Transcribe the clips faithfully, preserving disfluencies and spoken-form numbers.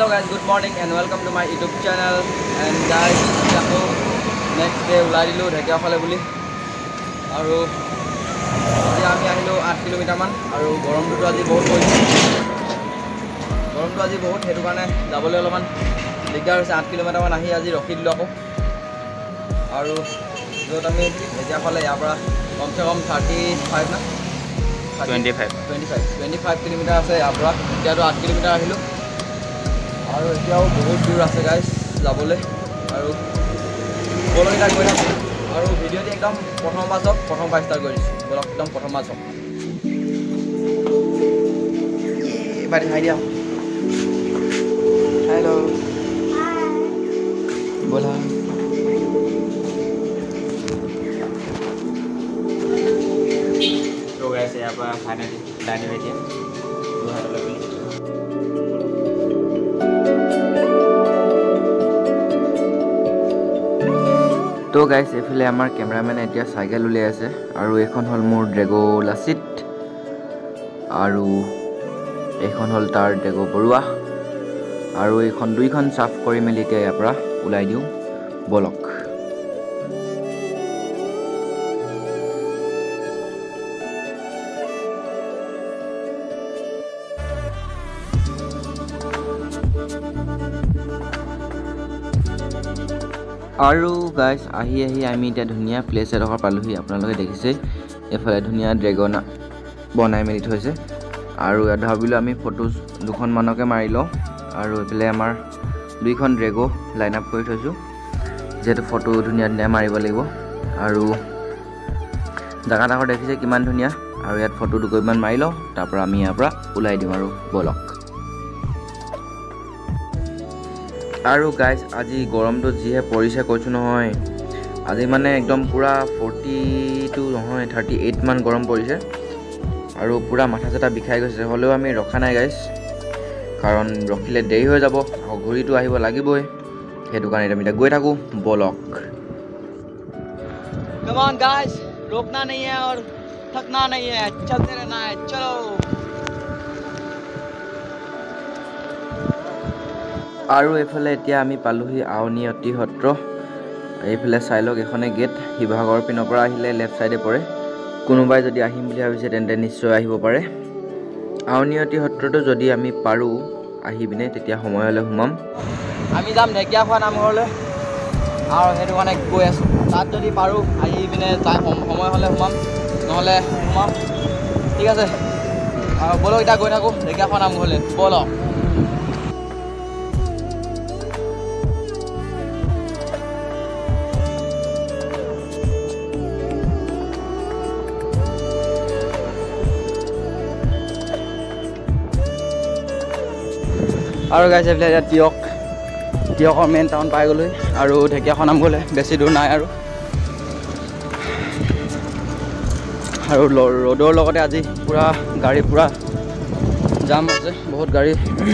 Hello guys, good morning and welcome to my YouTube channel. And guys, ako next day ulai dilu Dhekkia phale buli. Aru আজি আমি আহিলো eight kilometre মান আৰু গৰমটো আজি বহুত হৈছে। গৰমটো আজি বহুত হেতু কাৰণে যাবলৈ অলপমান দিগদাৰ হৈছে। eight কিলোমিটাৰ মান আহি আজি ৰখি দিলো আকৌ। আৰু যত আমি Dhekkia phale ইয়াৰ পৰা কমসে কম thirty-five না twenty-five twenty-five কিলোমিটাৰ আছে ইয়াৰ পৰা। এতিয়াতো eight কিলোমিটাৰ আহিলো। আৰু এতিয়াও বহুত দূৰ আছে গাইস যাবলৈ। আৰু বলকেইটা গৈ থাকোঁ আৰু ভিডিঅ'টি একদম প্ৰথম পৰা চাওক, প্ৰথম পৰা ষ্টাৰ্ট কৰিছোঁ। বলক একদম প্ৰথম পৰা চাওক। এবাৰ হাই দিয়া। হেল্ল' বলা तो वैसे यहाँ पर फाइनली लाने में दिया दो हज़ार लगे। तो गाइस एफाले आमार कैमरामैन एतिया साइकेल उलियाइ आछे आरु एखन हल मोर ड्रेगो लासित आरु एखन हल तार ड्रेगो बरुवा आरु एखन दुइखन साफ करि मेलि एतिया यार পৰা उलाई दिउ बलक। আৰু গাইস আহি আহি আমি এটা ধুনিয়া প্লেস এডখৰ পালোহি। আপোনালোকে দেখিছে এফালে ধুনিয়া ড্ৰেগন বনাই মেলি থৈছে আৰু ইয়াত ভাবিলো আমি ফটো দুখন মানকে মাৰি লওঁ। আৰু এফালে আমাৰ দুইখন ড্ৰেগো লাইন আপ কৰি থৈছো যেটো ফটো ধুনিয়া ধুনিয়া মাৰিব লাগিব। আৰু জাগাডখৰ দেখিছে কিমান ধুনিয়া আৰু ইয়াত ফটো দুকইমান মাৰি লওঁ, তাৰ পৰা আমি ইয়াৰ পৰা উলাই দিম আৰু বলক। আৰু গাইস আজি গৰমটো যিহে পৰিছে কৈছো নহয়, আজি মানে একদম পুৰা forty-two নহয় thirty-eight মান গৰম পৰিছে আৰু পুৰা মাথা চাটা বিষাই গৈছে। হলেও আমি ৰখা নাই গাইস, কাৰণ ৰখিলে দেৰি হৈ যাব আৰু ঘড়ীটো আহিব লাগিবই। হেতু কাৰণে আমি গৈ থাকো বলক। कम ऑन गाइस, रोकना नहीं है और थकना नहीं है, चलते रहना है, चलो। আৰু এফালে এতিয়া আমি পালোহি আউনিআটি সত্ৰ। এইফালে চাই লওক এখনে গেট, শিৱসাগৰ পিনৰ পৰা আহিলে লেফট সাইডে পৰে। কোনোবাই যদি আহিম বুলি ভাবিছে তেন্তে নিশ্চয় আহিব পাৰে। আউনিআটি সত্ৰটো যদি আমি পাৰো আহি পিনে তেতিয়া সময় হলে সোমাম। আমি যাম ঢেকীয়াখোৱা নামঘৰলৈ আৰু হেতু কাৰণে গৈ আছো। তাত যদি পাৰো আহি পিনে সময় হলে সোমাম, নহলে সোমাম। ঠিক আছে, আৰু বলক এতিয়া গৈ থাকো ঢেকীয়াখোৱা নামঘৰলৈ বলক। আৰু গাইছ এইফালে এতিয়া তিয়ক তিয়কৰ মেইন টাউন পাই গ'লো আৰু ঢেকীয়াখোৱা নামঘৰলৈ বেছি দূৰ নাই। আৰু আৰু ৰ'দৰ লগতে আজি পুৰা গাড়ী পুৰা জাম আছে, বহুত গাড়ী।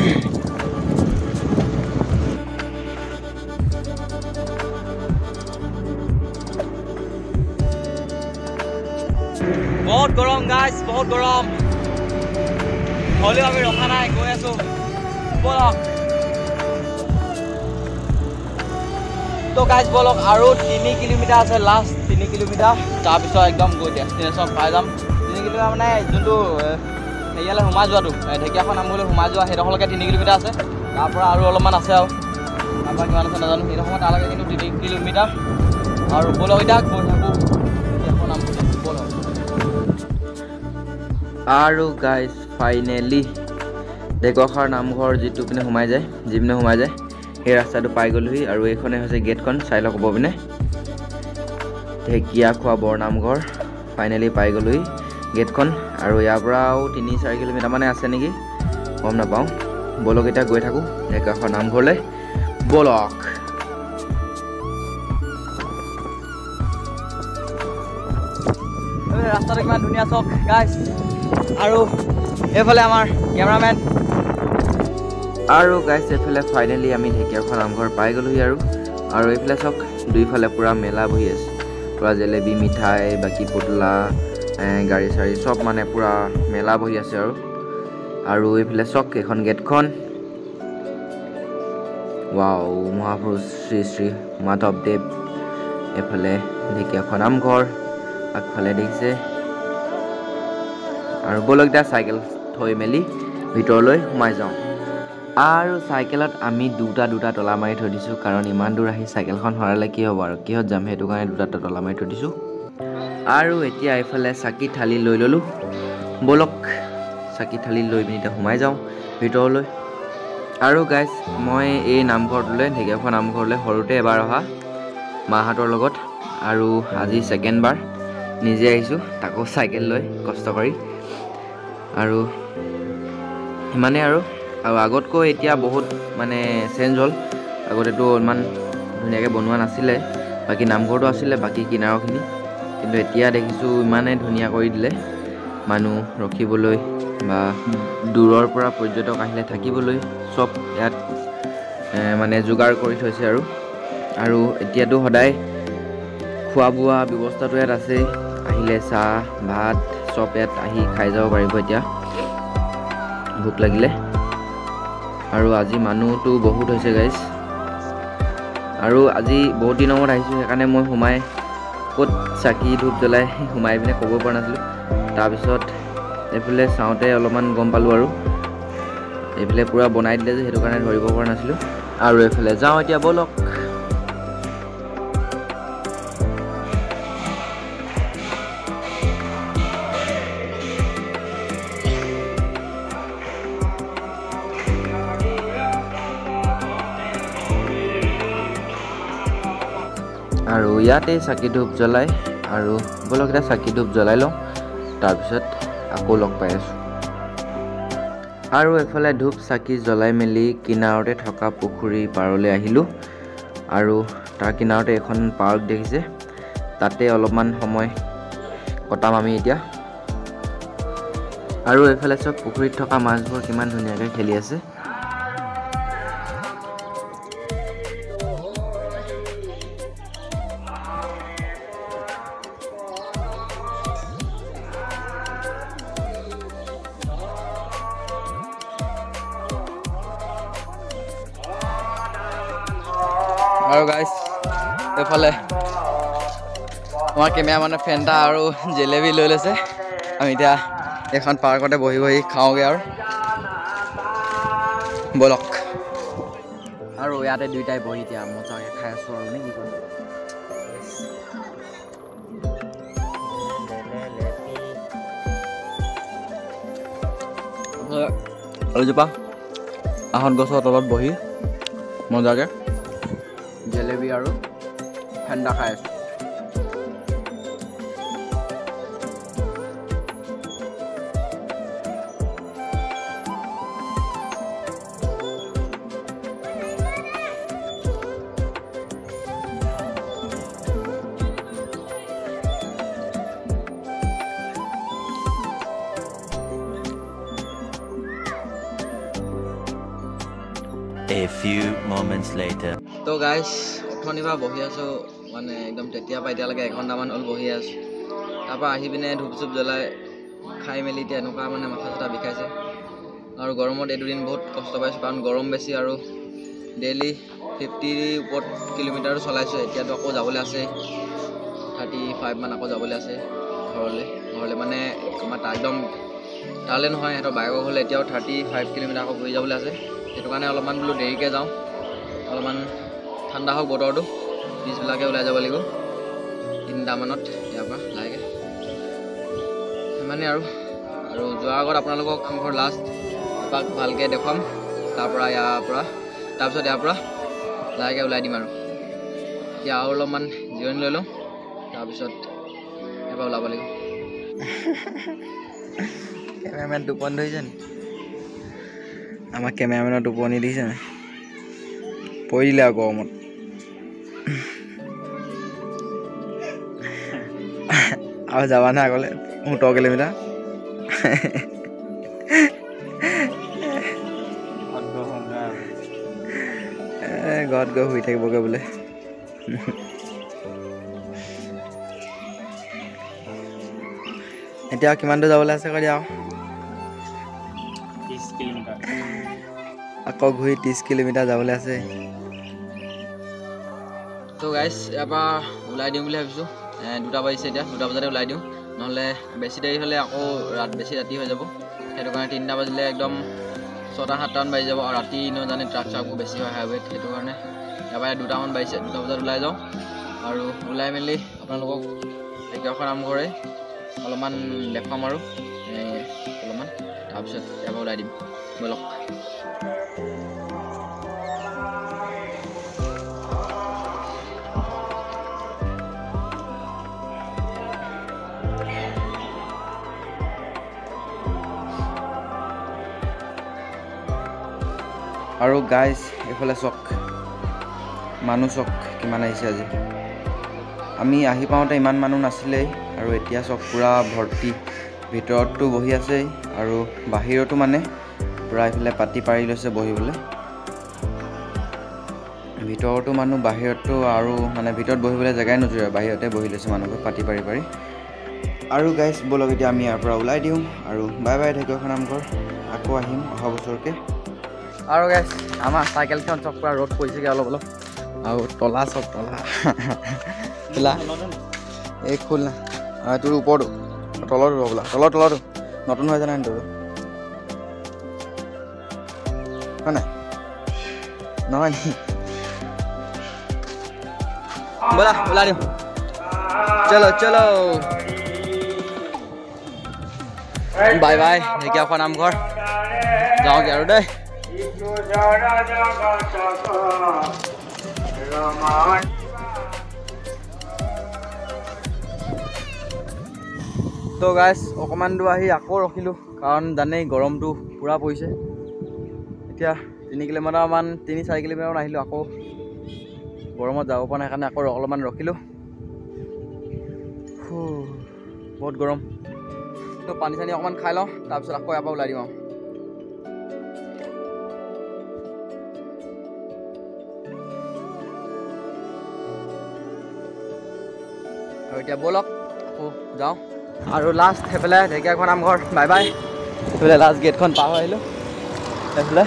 বহুত গৰম গাইছ, বহুত গৰম, হ'লেও আমি ৰখা নাই, গৈ আছো বলক। তো গাইজ বলক আৰু তিনি কিলোমিটাৰ আছে, লাষ্ট তিনি কিলোমিটাৰ, তাৰপিছত একদম গৈ ডেষ্টিনেশ্যন পাই যাম। তিনি কিলোমিটাৰ মানে যোনটো হেৰিয়ালৈ সোমাই যোৱাটো ঢেকীয়াখোৱা নামঘৰলৈ সোমাই যোৱা সেইডোখৰলৈকে তিনি কিলোমিটাৰ আছে। তাৰ পৰা আৰু অলপমান আছে, আৰু তাৰপৰা কিমান আছে নাজানো। সেইডোখৰ তালৈকে কিন্তু তিনি কিলোমিটাৰ। আৰু বলক এতিয়া গৈ থাকোঁ ঢেকীয়াখোৱা নামঘৰলৈ বলক। আৰু গাইজ ফাইনেলি ঢেকীয়াখোৱা নামঘৰ যিটো পিনে সোমাই যায়, যি পিনে সোমাই যায় সেই ৰাস্তাটো পাই গ'লোহি। আৰু এইখনে হৈছে গেটখন, চাই লওক হ'ব পিনে ঢেকীয়াখোৱা বৰ নামঘৰ। ফাইনেলি পাই গ'লোহি গেটখন। আৰু ইয়াৰ পৰাও তিনি চাৰি কিলোমিটাৰ মানে আছে নেকি, গম নাপাওঁ। বলক এতিয়া গৈ থাকোঁ ঢেকীয়াখোৱা নামঘৰলৈ বলক। ৰাস্তাটো কিমান ধুনীয়া চাওক গাইছ। আৰু এইফালে আমাৰ কেমেৰামেন। আৰু গাইছ এফালে ফাইনেলি আমি ঢেকীয়াখোৱা নামঘৰ পাই গ'লোহি। আৰু আৰু এইফালে চাওক দুইফালে পুৰা মেলা বহি আছে, পুৰা জেলেবি মিঠাই বাকী পুতলা গাড়ী চাড়ী চব মানে পুৰা মেলা বহি আছে। আৰু আৰু এইফালে চক এখন গেটখন ৱাও মহাপুৰুষ শ্ৰী শ্ৰী মাধৱদেৱ এফালে ঢেকীয়াখোৱা নামঘৰ আগফালে দেখিছে আৰু বলক এতিয়া চাইকেল থৈ মেলি ভিতৰলৈ সোমাই যাওঁ আৰু চাইকেলত আমি দুটা দুটা তলা মাৰি থৈ দিছোঁ কাৰণ ইমান দূৰ আহি চাইকেলখন হৰালে কি হ'ব আৰু কিহত যাম সেইটো কাৰণে দুটা তলা মাৰি থৈ দিছোঁ আৰু এতিয়া এইফালে চাকি থালি লৈ ল'লোঁ বলক চাকি থালি লৈ পিনি এতিয়া সোমাই যাওঁ ভিতৰলৈ আৰু গাইজ মই এই নামঘৰটোলৈ ঢেকীয়াখোৱা নামঘৰলৈ সৰুতে এবাৰ অহা মাহঁতৰ লগত আৰু আজি ছেকেণ্ড বাৰ নিজে আহিছোঁ তাকো চাইকেল লৈ কষ্ট কৰি আৰু সিমানে আৰু আৰু আগতকৈ এতিয়া বহুত মানে চেঞ্জ হ'ল আগতেতো ইমান ধুনীয়াকৈ বনোৱা নাছিলে বাকী নামঘৰটো আছিলে বাকী কিনাৰখিনি কিন্তু এতিয়া দেখিছোঁ ইমানেই ধুনীয়া কৰি দিলে মানুহ ৰখিবলৈ বা দূৰৰ পৰা পৰ্যটক আহিলে থাকিবলৈ চব ইয়াত মানে যোগাৰ কৰি থৈছে আৰু আৰু এতিয়াতো সদায় খোৱা বোৱা ব্যৱস্থাটো ইয়াত আছেই আহিলে চাহ ভাত চব ইয়াত আহি খাই যাব পাৰিব এতিয়া ভোক লাগিলে আৰু আজি মানুহটো বহুত হৈছে গাইজ আৰু আজি বহুত দিনৰ মূৰত আহিছোঁ সেইকাৰণে মই সোমাই ক'ত চাকি ধূপ জ্বলাই সোমাই পিনে ক'ব পৰা নাছিলোঁ তাৰপিছত এইফালে চাওঁতে অলপমান গম পালোঁ আৰু এইফালে পূৰা বনাই দিলে যে সেইটো কাৰণে ধৰিব পৰা নাছিলোঁ আৰু এইফালে যাওঁ এতিয়া বলক আৰু ইয়াতে চাকি ধূপ জ্বলাই আৰু বলক এতিয়া চাকি ধূপ জ্বলাই লওঁ তাৰপিছত আকৌ লগ পাই আছোঁ আৰু এফালে ধূপ চাকি জ্বলাই মেলি কিনাৰতে থকা পুখুৰী পাৰলৈ আহিলোঁ আৰু তাৰ কিনাৰতে এখন পাৰ্ক দেখিছে তাতে অলপমান সময় কটাম আমি এতিয়া আৰু এইফালে চব পুখুৰীত থকা মাছবোৰ কিমান ধুনীয়াকৈ খেলি আছে আৰু গাইজ এইফালে আমাৰ কেমেৰামেনে ফেণ্টা আৰু জেলেবি লৈ লৈছে আমি এতিয়া এখন পাৰ্কতে বহি বহি খাওঁগৈ আৰু বলক আৰু ইয়াতে দুইটাই বহি এতিয়া মজাকৈ খাই আছোঁ আৰু নে কি কয় এজোপা আহঁত গছৰ তলত বহি মজাকৈ জেলেবি আৰু ঠাণ্ডা খাই আছোঁ A few moments later. তো গাইজ অথনিৰ পৰা বহি আছোঁ মানে একদম তেতিয়াৰ পৰা এতিয়ালৈকে এঘণ্টামান হ'ল বহি আছোঁ তাৰপৰা আহি পিনে ধূপ চুপ জ্বলাই খাই মেলি এতিয়া এনেকুৱা মানে মাথা চাথা বিষাইছে আৰু গৰমত এই দুদিন বহুত কষ্ট পাইছোঁ কাৰণ গৰম বেছি আৰু ডেইলি ফিফটিৰ ওপৰত কিলোমিটাৰো চলাইছোঁ এতিয়াতো আকৌ যাবলৈ আছে থাৰ্টি ফাইভ মান আকৌ যাবলৈ আছে ঘৰলৈ ঘৰলৈ মানে আমাৰ একদম তালৈ নহয় সিহঁতৰ বাইকৰ ঘৰলৈ এতিয়াও থাৰ্টি ফাইভ কিলোমিটাৰ আকৌ ঘূৰি যাবলৈ আছে সেইটো কাৰণে অলপমান বোলো দেৰিকৈ যাওঁ অলপমান ঠাণ্ডা হওক বতৰটো পিছবিলাকে ওলাই যাব লাগিব তিনিটামানত ইয়াৰ পৰা লাহেকৈ সিমানেই আৰু আৰু যোৱাৰ আগত আপোনালোকক মোৰ লাষ্ট এপাক ভালকৈ দেখুৱাম তাৰপৰা ইয়াৰ পৰা তাৰপিছত ইয়াৰ পৰা লাহেকৈ ওলাই দিম আৰু এতিয়া আৰু অলপমান জিৰণি লৈ লওঁ তাৰপিছত ইয়াৰ পৰা ওলাব লাগিব কেমেৰামেন টোপনি ধৰিছে নি আমাৰ কেমেৰামেনৰ টোপনি দিছে নাই পৰি দিলে আৰু গৰমত আৰু যাবা নে আগলৈ সোতৰ কিলোমিটাৰ ঘৰত গৈ শুই থাকিবগৈ বোলে এতিয়া কিমান দূৰ যাবলৈ আছে কৈ দিয়া আকৌ ঘূৰি ত্ৰিছ কিলোমিটাৰ যাবলৈ আছে তো গাইজ ইয়াৰ পৰা ওলাই দিওঁ বুলি ভাবিছোঁ দুটা বাজিছে এতিয়া দুটা বজাতে ওলাই দিওঁ নহ'লে বেছি দেৰি হ'লে আকৌ ৰাত বেছি ৰাতি হৈ যাব সেইটো কাৰণে তিনিটা বাজিলে একদম ছটা সাতটামান বাজি যাব আৰু ৰাতি এনেও জানে ট্ৰাক চাকবোৰ বেছি হয় হাইৱেত সেইটো কাৰণে ইয়াৰ পৰা দুটামান বাজিছে দুটা বজাত ওলাই যাওঁ আৰু ওলাই মেলি আপোনালোকক ঢেকীয়াখোৱা নামঘৰে অলপমান দেখুৱাম আৰু অলপমান তাৰপিছত ইয়াৰ পৰা ওলাই দিম ব'লক আৰু গাইজ এইফালে চক মানুহ চক কিমান আহিছে আজি আমি আহি পাওঁতে ইমান মানুহ নাছিলেই আৰু এতিয়া চক পূৰা ভৰ্তি ভিতৰততো বহি আছেই আৰু বাহিৰতো মানে পূৰা এইফালে পাতি পাৰি লৈছে বহিবলৈ ভিতৰতো মানুহ বাহিৰতো আৰু মানে ভিতৰত বহিবলৈ জেগাই নোজোৰে বাহিৰতে বহি লৈছে মানুহবোৰ পাতি পাৰি পাৰি আৰু গাইজ ব'লক এতিয়া আমি ইয়াৰ পৰা ওলাই দিওঁ আৰু বাই বাই ঢেকীয়াখোৱা নামঘৰ আকৌ আহিম অহা বছৰকে আৰু গাইজ আমাৰ চাইকেলখন চক পৰা ৰ'দ পৰিছেগৈ অলপ অলপ আৰু তলা চব তলা খোলা এই খোল না তোৰ ওপৰতো তলতো বোলা তলৰ তলতো নতুন হৈ জানে তোৰ হয় নাই নহয় নি ব'লা ওলাই দিওঁ চলো চলো বাই বাই ঢেকীয়াখোৱা নামঘৰ যাওঁগৈ আৰু দেই তো গাইজ অকণমান দূৰ আহি আকৌ ৰখিলোঁ কাৰণ জানেই গৰমটো পূৰা পৰিছে এতিয়া তিনি কিলোমিটাৰমান তিনি চাৰি কিলোমিটাৰমান আহিলোঁ আকৌ গৰমত যাব পৰা নাই কাৰণে আকৌ অলপমান ৰখিলোঁ বহুত গৰম তো পানী চানী অকণমান খাই লওঁ তাৰপিছত আকৌ ইয়াৰ পৰা ওলাই দিম আৰু আৰু এতিয়া ব'লক আকৌ যাওঁ আৰু লাষ্ট সেইফালে ঢেকীয়াখোৱা নামঘৰ বাই বাই সেইফালে লাষ্ট গেটখন পাৰ হৈ আহিলোঁ সেইফালে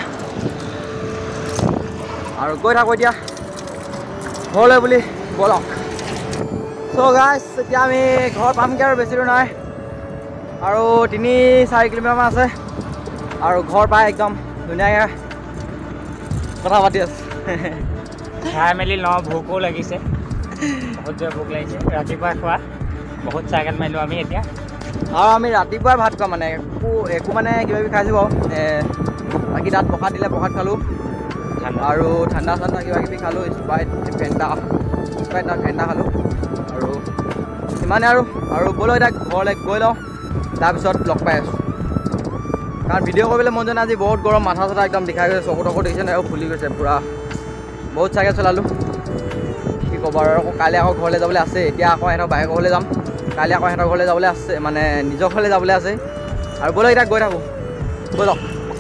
আৰু গৈ থাকোঁ এতিয়া ঘৰলৈ বুলি ব'লক চ' গাইজ এতিয়া আমি ঘৰ পামগৈ আৰু বেছি দূৰ নাই আৰু তিনি চাৰি কিলোমিটাৰমান আছে আৰু ঘৰ পাই একদম ধুনীয়াকৈ কথা পাতি আছোঁ খাই মেলি লওঁ ভোকো লাগিছে বহুত জোৰ ভোক লাগিছে ৰাতিপুৱা খোৱা বহুত চাইকেল মাৰিলোঁ আমি এতিয়া আৰু আমি ৰাতিপুৱাই ভাত খোৱা মানে একো একো মানে কিবা কিবি খাইছোঁ বাৰু বাকী তাত প্ৰসাদ দিলে প্ৰসাদ খালোঁ আৰু ঠাণ্ডা ঠাণ্ডা কিবা কিবি খালোঁ স্প্ৰাইট ফেণ্টা স্প্ৰাইট নহয় ফেণ্টা খালোঁ আৰু সিমানে আৰু আৰু ব'লো এতিয়া ঘৰলৈ গৈ লওঁ তাৰপিছত লগ পাই আছোঁ কাৰণ ভিডিঅ' কৰিবলৈ মন যোৱা নাই আজি বহুত গৰম মাথা চাথা একদম বিষাই গৈছে চকু টকু দেখিছে নাই আৰু ফুলি গৈছে পূৰা বহুত চাইকেল চলালোঁ কি ক'ব আৰু আকৌ কাইলৈ আকৌ ঘৰলৈ যাবলৈ আছে এতিয়া আকৌ সিহঁতৰ বাইকৰ ঘৰলৈ যাম কাইলৈ আকৌ সিহঁতৰ ঘৰলৈ যাবলৈ আছে মানে নিজৰ ঘৰলৈ যাবলৈ আছে আৰু ব'লক এতিয়া গৈ থাকোঁ ব'লক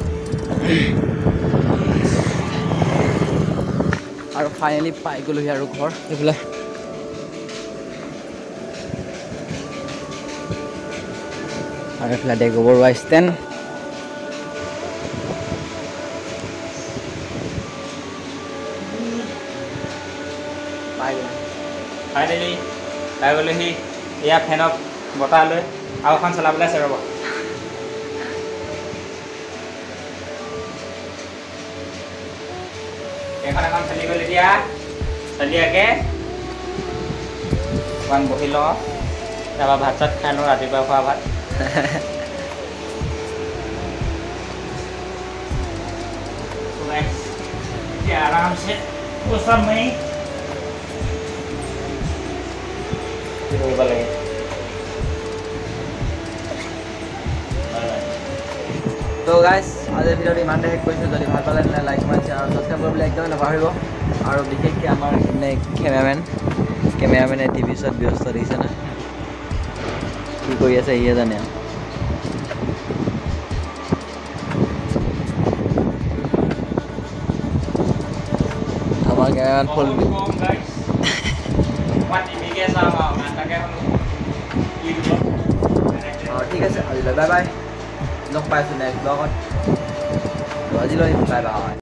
আৰু ফাইনেলি পাই গ'লোহি আৰু ঘৰ এইফালে আৰু এইফালে ডেগু বৰুৱা ষ্টেণ্ড ফাইনেলি পাই গ'লোহি এয়া ফেনক বতাহ লৈ আৰু এখন চলাবলৈ আছে ৰ'ব এখন এখন চলি গ'ল এতিয়া চলিয়াকৈ অকণমান বহি লওঁ তাৰপৰা ভাত চাত খাই লওঁ ৰাতিপুৱা খোৱা ভাত এতিয়া আৰামছে বচাম মাৰি কৰিব লাগে তো গাইজ আজিৰ ভিডিঅ'টো ইমানতে শেষ কৰিছোঁ যদি ভাল পালে তেনে লাইক কমেণ্ট শ্বেয়াৰ আৰু ছাবস্ক্ৰাইব কৰিবলৈ একদমেই নাপাহৰিব আৰু বিশেষকৈ আমাৰ মানে কেমেৰামেন কেমেৰামেনে টিভি শ্বত ব্যস্ত দেখিছে না কি কৰি আছে সিয়ে জানে আৰু আমাৰ কেমেৰামেন ফুল ঠিক আছে আজিলৈ বাই বাই লগ পাইছোঁ নেক্সট ব্লগত আজিলৈ বাই বাই